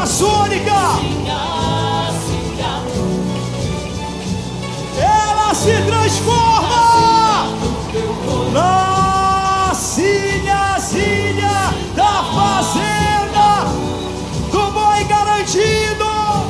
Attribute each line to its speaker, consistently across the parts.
Speaker 1: amazônica. Ela se transforma na Sinhazinha da Fazenda do Boi Garantido,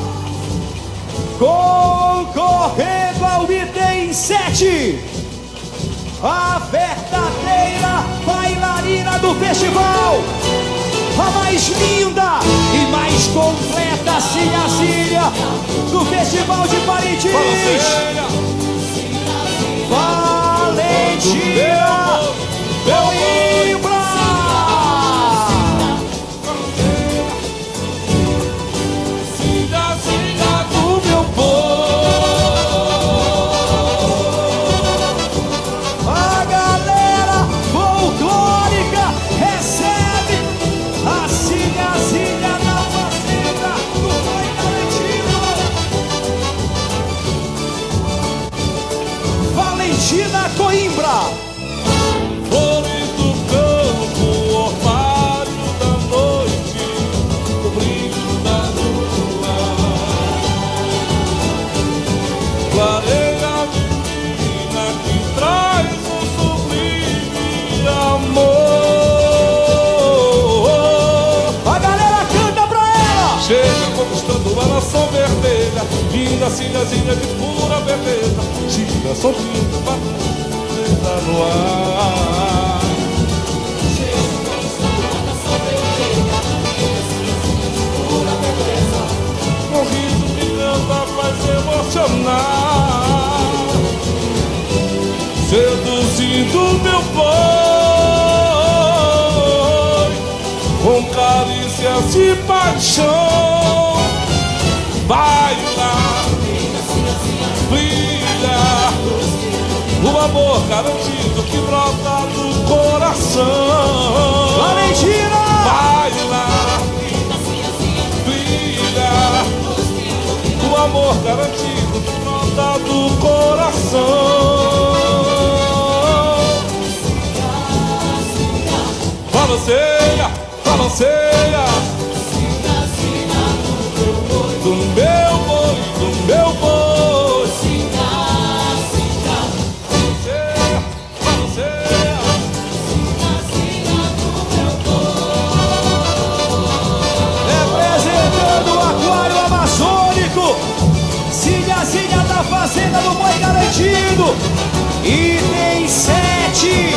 Speaker 1: concorrendo ao item 7, a verdadeira bailarina do festival, a mais linda e mais completa Sinhazinha do Festival de Parintins, Valentina Coimbra. Sinhazinha do meu povo, a galera folclórica recebe a Sinhazinha da Fazenda do Boi Garantido, Valentina Coimbra.
Speaker 2: Flores do campo, orvalho da noite, o brilho da lua, clareia a menina que traz um sublime amor.
Speaker 1: A galera canta pra ela.
Speaker 2: Chega conquistando a nação vermelha, linda Sinhazinha de pura beleza, gira sorrindo, batida no ar. Chega conquistando a nação vermelha, linda Sinhazinha de pura beleza, sorriso que canta faz emocionar, seduzindo meu boi com carícias de paixão. Vai lá, brilha, o amor garantido que brota do coração.
Speaker 1: Valentina!
Speaker 2: Vai lá, brilha, o amor garantido que brota do coração. Balanceia, balanceia, do meu boi, do meu boi. Balanceia, balanceia,
Speaker 1: representando o aquário amazônico, Sinhazinha da Fazenda do Boi Garantido, item 7.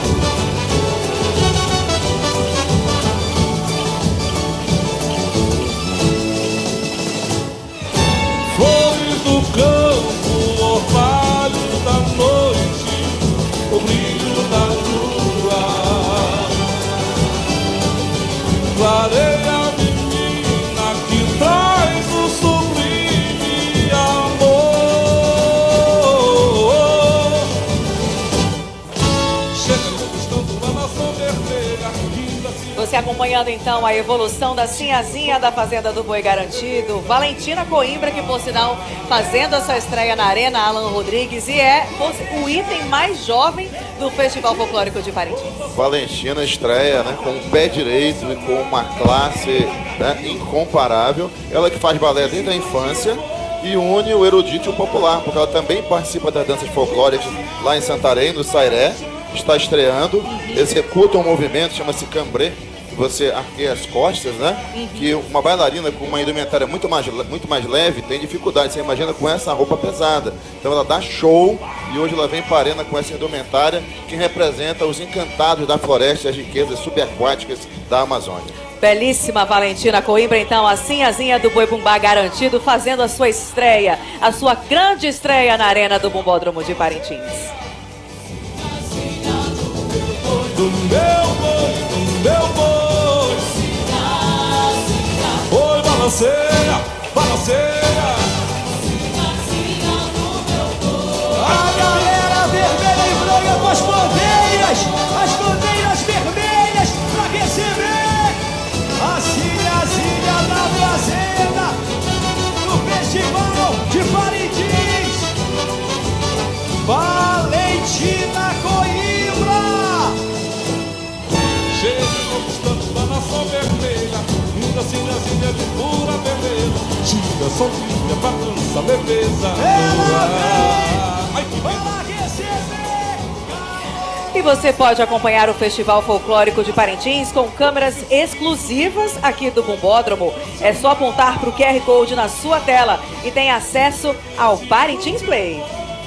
Speaker 2: flores do campo, orvalho da noite, o brilho da lua, clareia a menina que traz o sublime amor. Chega conquistando a nação vermelha, linda
Speaker 3: Você acompanhando então a evolução da Sinhazinha da Fazenda do Boi Garantido, Valentina Coimbra, que por sinal fazendo a sua estreia na Arena Alan Rodrigues, e é o item mais jovem do Festival Folclórico de Parintins.
Speaker 4: Valentina estreia, né, com o pé direito e com uma classe, né, incomparável. Ela que faz balé desde a infância e une o erudito e o popular, porque ela também participa das danças folclóricas lá em Santarém, no Sairé. Está estreando, executa um movimento, chama-se cambré, que você arqueia as costas, né? Que uma bailarina com uma indumentária muito mais leve tem dificuldade, você imagina com essa roupa pesada. Então ela dá show e hoje ela vem para a arena com essa indumentária que representa os encantados da floresta e as riquezas subaquáticas da Amazônia.
Speaker 3: Belíssima Valentina Coimbra, então, a Sinhazinha do Boi Bumbá Garantido, fazendo a sua estreia, a sua grande estreia na Arena do Bumbódromo de Parintins.
Speaker 2: do meu boi, oi, balanceia, balanceia.
Speaker 1: A galera vermelha e branca com as bandeiras vermelhas pra receber a Sinhazinha da Fazenda no Festival de Parintins, Valentina Coimbra.
Speaker 2: Chega conquistando da nação vermelha, linda Sinhazinha sinhazinha de pura beleza. Gira, soltinha, pra dança, leveza. Ai, que beleza.
Speaker 3: E você pode acompanhar o Festival Folclórico de Parintins com câmeras exclusivas aqui do Bumbódromo. É só apontar para o QR Code na sua tela e tem acesso ao Parintins Play.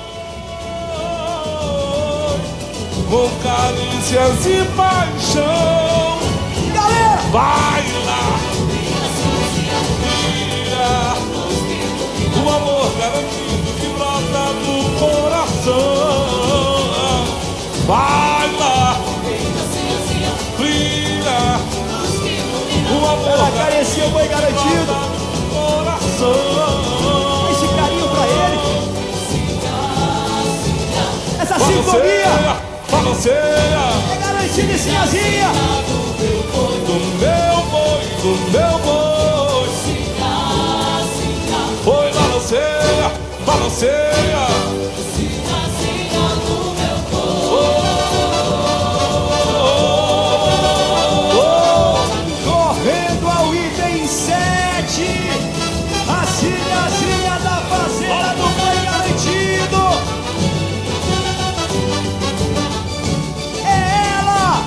Speaker 2: Com carícias e paixão,
Speaker 1: Galera,
Speaker 2: vai lá, o amor garantido que brota do coração. Vai lá, brilha, o amor
Speaker 1: ela carecia o boi garantido.
Speaker 2: do coração.
Speaker 1: Esse carinho pra ele. Essa sinfonia
Speaker 2: Balanceia
Speaker 1: é garantida em sinhazinha.
Speaker 2: do meu boi, do meu boi. Foi, balanceia, balanceia.
Speaker 1: Correndo ao item 7. A sinhazinha da fazenda do boi garantido. É ela.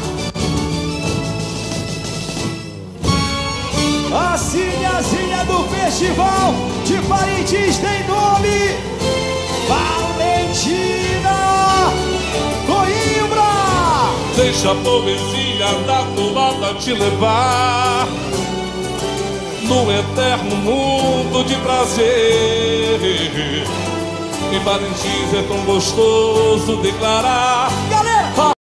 Speaker 1: A sinhazinha do Festival de Parintins tem nome: Valentina Coimbra.
Speaker 2: Deixa a poesia da toada te levar no eterno mundo de prazer. Em Parintins é tão gostoso declarar.
Speaker 1: Galera,